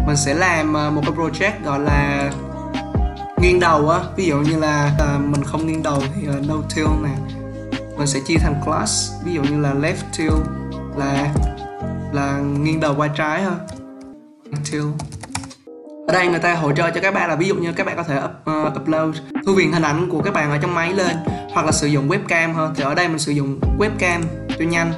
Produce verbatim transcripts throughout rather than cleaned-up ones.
mình sẽ làm một cái project gọi là nghiêng đầu á. Ví dụ như là uh, mình không nghiêng đầu thì uh, no tilt nè. Mình sẽ chia thành class, ví dụ như là left tilt là là nghiêng đầu qua trái ha. Tilt. Ở đây người ta hỗ trợ cho các bạn là ví dụ như các bạn có thể up, uh, upload thư viện hình ảnh của các bạn ở trong máy lên, hoặc là sử dụng webcam ha. Thì ở đây mình sử dụng webcam cho nhanh.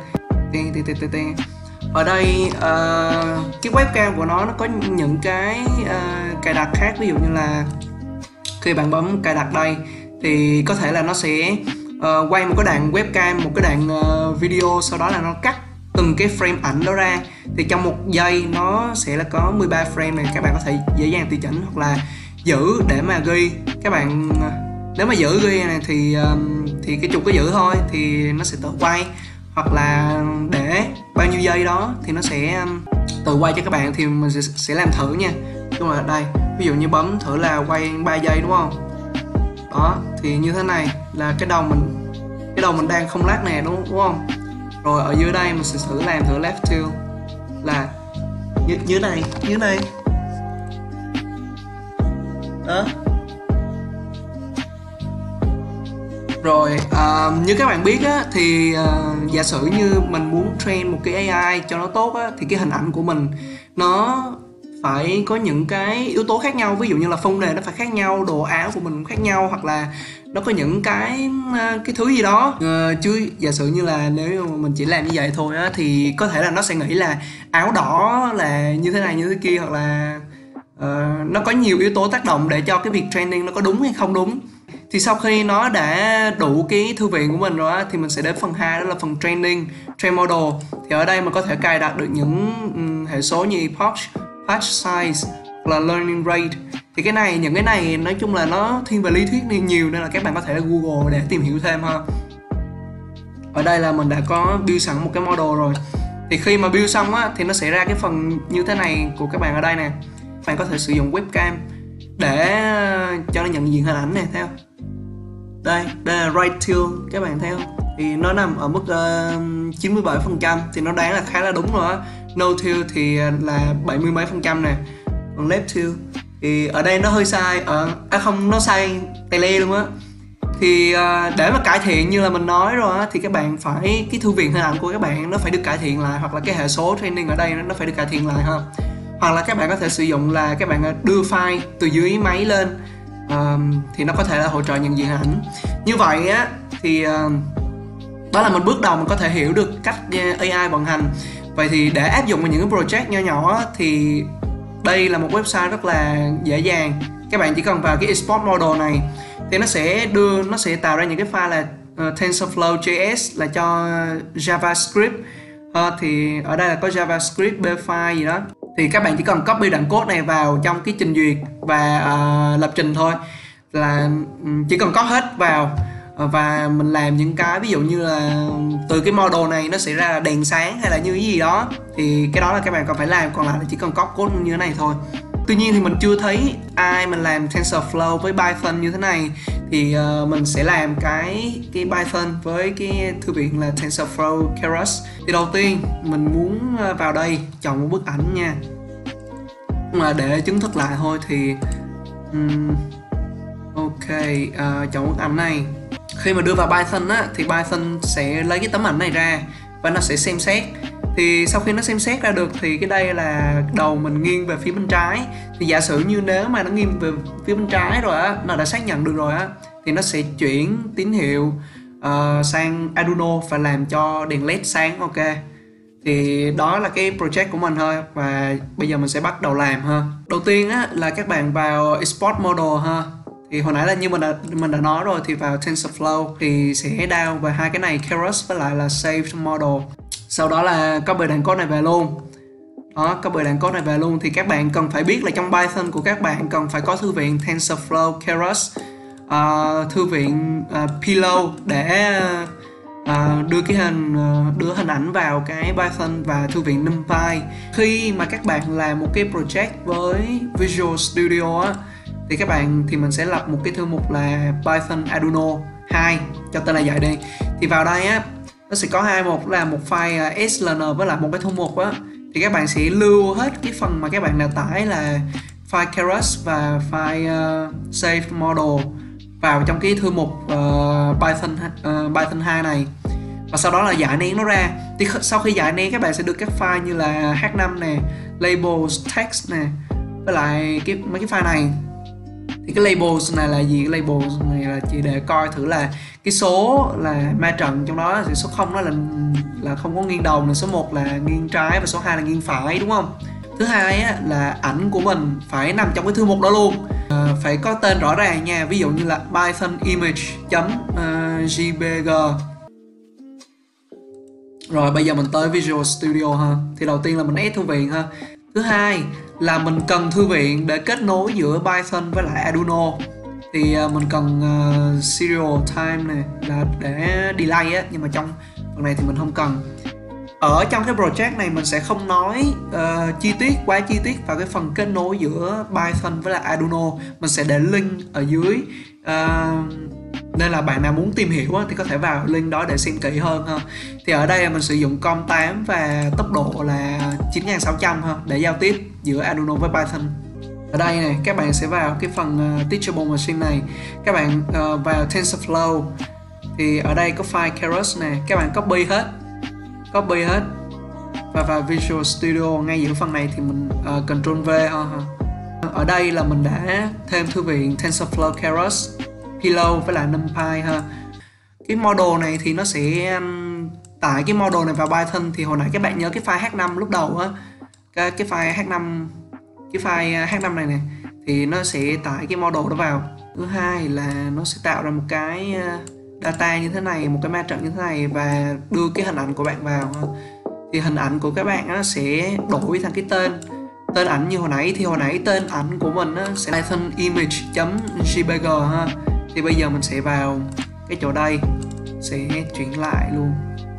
Ở đây uh, cái webcam của nó nó có những cái uh, cài đặt khác, ví dụ như là khi bạn bấm cài đặt đây thì có thể là nó sẽ uh, quay một cái đoạn webcam, một cái đoạn uh, video, sau đó là nó cắt từng cái frame ảnh đó ra, thì trong một giây nó sẽ là có mười ba frame này. Các bạn có thể dễ dàng tùy chỉnh hoặc là giữ để mà ghi. Các bạn nếu mà giữ ghi này thì um, thì cái chuột có giữ thôi thì nó sẽ tự quay, hoặc là để bao nhiêu giây đó thì nó sẽ um, tự quay cho các bạn. Thì mình sẽ, sẽ làm thử nha. Đúng rồi, ở đây ví dụ như bấm thử là quay ba giây đúng không? Đó, thì như thế này là cái đầu mình cái đầu mình đang không lắc nè, đúng đúng không? Rồi ở dưới đây mình sẽ thử làm thử left tilt là như dưới này, dưới này. Đó. Rồi uh, như các bạn biết á, thì uh, giả sử như mình muốn train một cái a i cho nó tốt á, thì cái hình ảnh của mình nó phải có những cái yếu tố khác nhau. Ví dụ như là phông đề nó phải khác nhau, đồ áo của mình cũng khác nhau, hoặc là nó có những cái cái thứ gì đó. uh, Chứ giả sử như là nếu mà mình chỉ làm như vậy thôi á, thì có thể là nó sẽ nghĩ là áo đỏ là như thế này như thế kia, hoặc là uh, nó có nhiều yếu tố tác động để cho cái việc training nó có đúng hay không đúng. Thì sau khi nó đã đủ cái thư viện của mình rồi á, thì mình sẽ đến phần hai, đó là phần training, train model. Thì ở đây mình có thể cài đặt được những um, hệ số như epoch, patch size hoặc là learning rate. Thì cái này, những cái này nói chung là nó thiên về lý thuyết nhiều, nên là các bạn có thể là Google để tìm hiểu thêm ha. Ở đây là mình đã có build sẵn một cái model rồi. Thì khi mà build xong á, thì nó sẽ ra cái phần như thế này của các bạn ở đây nè. Các bạn có thể sử dụng webcam để cho nó nhận diện hình ảnh này, theo đây, đây là right tilt, các bạn thấy không? Thì nó nằm ở mức uh, chín mươi bảy phần trăm, thì nó đoán là khá là đúng rồi á. No tilt thì là bảy mươi mấy phần trăm nè. Còn left tilt thì ở đây nó hơi sai, ở à không, nó sai tè le luôn á. Thì uh, để mà cải thiện như là mình nói rồi á, thì các bạn phải, cái thư viện hình ảnh của các bạn nó phải được cải thiện lại, hoặc là cái hệ số training ở đây nó phải được cải thiện lại ha. Hoặc là các bạn có thể sử dụng là các bạn đưa file từ dưới máy lên, uh, thì nó có thể là hỗ trợ nhận diện hình ảnh. Như vậy á thì uh, đó là một bước đầu mình có thể hiểu được cách a i vận hành. Vậy thì để áp dụng vào những cái project nho nhỏ thì đây là một website rất là dễ dàng. Các bạn chỉ cần vào cái export model này thì nó sẽ đưa, nó sẽ tạo ra những cái file là uh, TensorFlow.js là cho JavaScript. Uh, thì ở đây là có JavaScript, B-file gì đó. Thì các bạn chỉ cần copy đoạn code này vào trong cái trình duyệt và uh, lập trình thôi, là um, chỉ cần có hết vào. Và mình làm những cái ví dụ như là từ cái model này nó sẽ ra đèn sáng hay là như cái gì đó, thì cái đó là các bạn còn phải làm, còn lại là chỉ cần copy code như thế này thôi. Tuy nhiên thì mình chưa thấy ai mình làm TensorFlow với Python như thế này, thì uh, mình sẽ làm cái cái Python với cái thư viện là TensorFlow Keras. Thì đầu tiên mình muốn vào đây chọn một bức ảnh nha, mà để chứng thực lại thôi thì um, ok, uh, chọn bức ảnh này. Khi mà đưa vào Python á, thì Python sẽ lấy cái tấm ảnh này ra và nó sẽ xem xét. Thì sau khi nó xem xét ra được thì cái đây là đầu mình nghiêng về phía bên trái. Thì giả sử như nếu mà nó nghiêng về phía bên trái rồi á, nó đã xác nhận được rồi á, thì nó sẽ chuyển tín hiệu uh, sang Arduino và làm cho đèn led sáng. Ok, thì đó là cái project của mình thôi, và bây giờ mình sẽ bắt đầu làm ha. Đầu tiên á, là các bạn vào export model ha. Thì hồi nãy là như mình đã mình đã nói rồi, thì vào TensorFlow thì sẽ down về hai cái này, Keras với lại là Save Model. Sau đó là copy đoạn code này về luôn. Đó, copy đoạn code này về luôn. Thì các bạn cần phải biết là trong Python của các bạn cần phải có thư viện TensorFlow, Keras, uh, thư viện uh, Pillow để uh, đưa cái hình uh, đưa hình ảnh vào cái Python, và thư viện NumPy. Khi mà các bạn làm một cái project với Visual Studio á, thì các bạn thì mình sẽ lập một cái thư mục là Python Arduino hai, cho tên là vậy đi. Thì vào đây á, nó sẽ có hai, một là một file sln với lại một cái thư mục á. thì các bạn sẽ lưu hết cái phần mà các bạn đã tải là file Keras và file uh, save model vào trong cái thư mục uh, Python uh, Python hai này, và sau đó là giải nén nó ra. Thì sau khi giải nén các bạn sẽ được các file như là h năm nè, labels, text nè, với lại cái mấy cái file này. Thì cái labels này là gì? Cái labels này là chỉ để coi thử là cái số là ma trận trong đó, thì số không nó là là không có nghiêng đầu, là số một là nghiêng trái và số hai là nghiêng phải, đúng không? Thứ hai á, là ảnh của mình phải nằm trong cái thư mục đó luôn, à, phải có tên rõ ràng nha, ví dụ như là python image.jpg. Rồi bây giờ mình tới Visual Studio ha. Thì đầu tiên là mình add thư viện ha. Thứ hai là mình cần thư viện để kết nối giữa Python với lại Arduino. Thì uh, mình cần uh, serial time này là để delay á, nhưng mà trong phần này thì mình không cần. Ở trong cái project này mình sẽ không nói uh, chi tiết, quá chi tiết vào cái phần kết nối giữa Python với lại Arduino. Mình sẽ để link ở dưới, uh, nên là bạn nào muốn tìm hiểu thì có thể vào link đó để xem kỹ hơn ha. Thì ở đây mình sử dụng com tám và tốc độ là chín nghìn sáu trăm ha, để giao tiếp giữa Arduino với Python. Ở đây này các bạn sẽ vào cái phần uh, Teachable Machine này, các bạn uh, vào TensorFlow. Thì ở đây có file Keras này, các bạn copy hết copy hết và vào Visual Studio. Ngay giữa phần này thì mình uh, Ctrl V ha. Ở đây là mình đã thêm thư viện TensorFlow Keras, Pillow với lại NumPy ha. Cái model này thì nó sẽ um, tải cái model này vào Python. Thì hồi nãy các bạn nhớ cái file h năm lúc đầu á, cái, cái file h năm cái file h năm này nè, thì nó sẽ tải cái model đó vào. Thứ hai là nó sẽ tạo ra một cái data như thế này, một cái ma trận như thế này, và đưa cái hình ảnh của bạn vào. Thì hình ảnh của các bạn á, sẽ đổi thành cái tên tên ảnh như hồi nãy. Thì hồi nãy tên ảnh của mình á, sẽ python image.jpg ha. Thì bây giờ mình sẽ vào cái chỗ đây, sẽ chuyển lại luôn,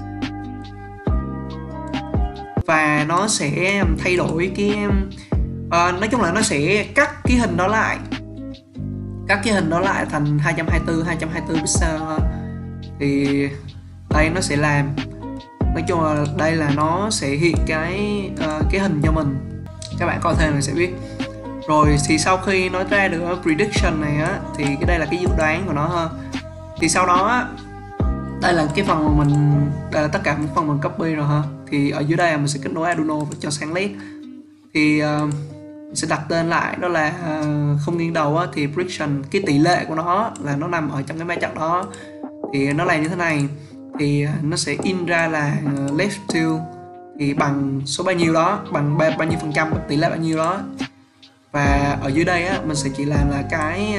và nó sẽ thay đổi cái uh, nói chung là nó sẽ cắt cái hình đó lại cắt cái hình đó lại thành hai trăm hai mươi tư hai trăm hai mươi tư pixel ha. Thì đây nó sẽ làm, nói chung là đây là nó sẽ hiện cái uh, cái hình cho mình. Các bạn coi thêm mình sẽ biết. Rồi thì sau khi nó ra được prediction này á, thì cái đây là cái dự đoán của nó ha. Thì sau đó á, đây là cái phần mà mình, đây là tất cả những phần mình copy rồi ha. Thì ở dưới đây mình sẽ kết nối Arduino cho sáng led. Thì uh, mình sẽ đặt tên lại, đó là uh, không nghiêng đầu á, thì prediction, cái tỷ lệ của nó là nó nằm ở trong cái ma trận đó. Thì nó làm như thế này, thì uh, nó sẽ in ra là uh, left to thì bằng số bao nhiêu đó, bằng bao, bao nhiêu phần trăm, tỷ lệ bao nhiêu đó. Và ở dưới đây á, mình sẽ chỉ làm là cái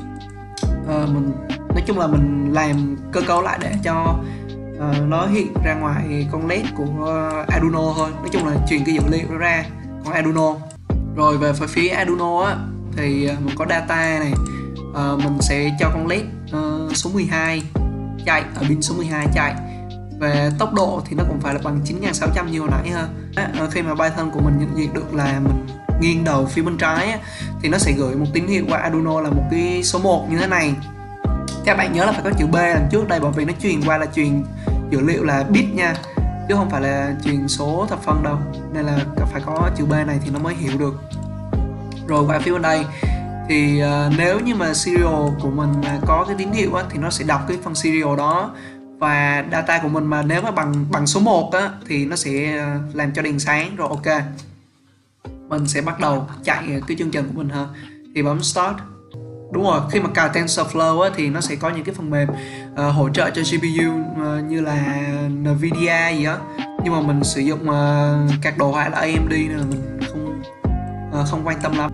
uh, mình nói chung là mình làm cơ cấu lại để cho uh, nó hiện ra ngoài con led của uh, Arduino thôi. Nói chung là truyền cái dữ liệu nó ra con Arduino. Rồi về phía Arduino á, thì uh, mình có data này, uh, mình sẽ cho con led uh, số mười hai chạy, ở pin số mười hai chạy. Về tốc độ thì nó cũng phải là bằng chín nghìn sáu trăm như hồi nãy ha. À, khi mà Python của mình nhận diện được là mình nghiêng đầu phía bên trái á, thì nó sẽ gửi một tín hiệu qua Arduino là một cái số một như thế này. Các bạn nhớ là phải có chữ B đằng trước đây, bởi vì nó truyền qua là truyền dữ liệu là bit nha, chứ không phải là truyền số thập phân đâu, nên là phải có chữ B này thì nó mới hiểu được. Rồi qua phía bên đây thì uh, nếu như mà serial của mình mà có cái tín hiệu á, thì nó sẽ đọc cái phần serial đó, và data của mình mà nếu mà bằng bằng số một á, thì nó sẽ làm cho đèn sáng. Rồi ok, mình sẽ bắt đầu chạy cái chương trình của mình ha. Thì bấm start. Đúng rồi, khi mà cài TensorFlow á, thì nó sẽ có những cái phần mềm uh, hỗ trợ cho giê pê u uh, như là Nvidia gì á, nhưng mà mình sử dụng uh, các đồ họa là a em đê nên là mình không uh, không quan tâm lắm.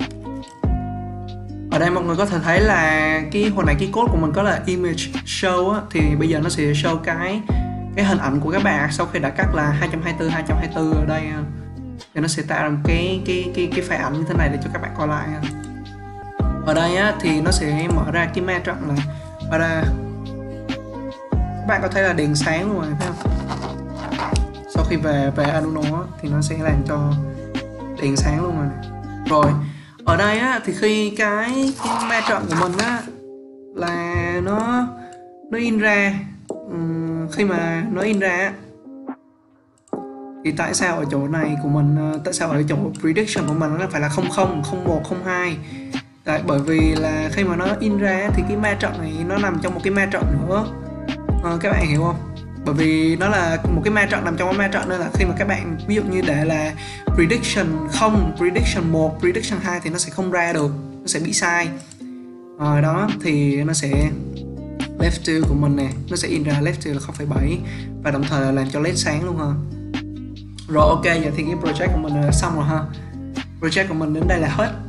Ở đây mọi người có thể thấy là cái hồi nãy cái code của mình có là image show á, thì bây giờ nó sẽ show cái cái hình ảnh của các bạn sau khi đã cắt là hai trăm hai mươi tư hai trăm hai mươi tư ở đây, thì nó sẽ tạo ra một cái cái cái cái file ảnh như thế này để cho các bạn coi lại. Ở đây á, thì nó sẽ mở ra cái ma trận là ở đây các bạn có thấy là đèn sáng luôn rồi, thấy không? Sau khi về về Arduino á, thì nó sẽ làm cho đèn sáng luôn rồi này. Rồi ở đây á, thì khi cái, cái ma trận của mình á là nó nó in ra, uhm, khi mà nó in ra Thì tại sao ở chỗ này của mình ờ, tại sao ở chỗ prediction của mình nó phải là không không, không một, không hai? Tại bởi vì là khi mà nó in ra thì cái ma trận này nó nằm trong một cái ma trận nữa. Ờ, các bạn hiểu không? Bởi vì nó là một cái ma trận nằm trong cái ma trận, nên là khi mà các bạn ví dụ như để là prediction không, prediction một, prediction hai thì nó sẽ không ra được, nó sẽ bị sai. Ờ, đó thì nó sẽ left two của mình nè, nó sẽ in ra left two là không phẩy bảy và đồng thời là làm cho led sáng luôn ha. Rồi ok, giờ thì cái project của mình là xong rồi ha. Project của mình đến đây là hết.